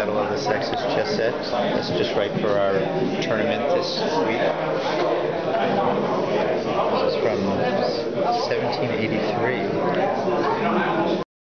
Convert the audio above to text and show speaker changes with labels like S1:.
S1: Battle of the Sexes chess set. That's just right for our tournament this week. This is from 1783.